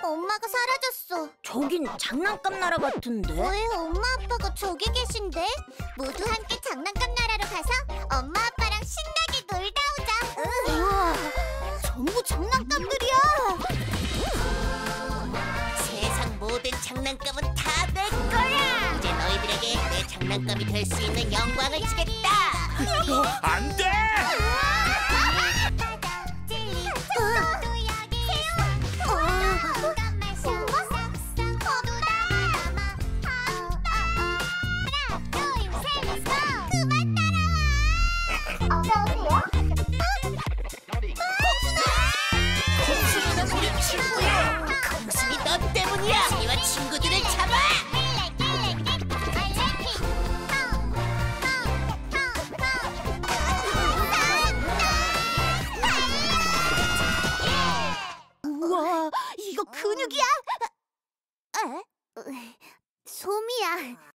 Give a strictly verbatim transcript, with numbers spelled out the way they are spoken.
엄마가 사라졌어. 저긴 장난감 나라 같은데? 왜 엄마 아빠가 저기 계신데? 모두 함께 장난감 나라로 가서 엄마 아빠랑 신나게 놀다 오자. 우와, 전부 장난감들이야. 세상 모든 장난감은 다 내 거야. 이제 너희들에게 내 장난감이 될 수 있는 영광을 주겠다. 안 돼! 콩순이는 우리 친구야. 콩순이 너 때문이야. 콩순이와 친구들을 잡아. 우와, 이거 근육이야? 에? 솜이야.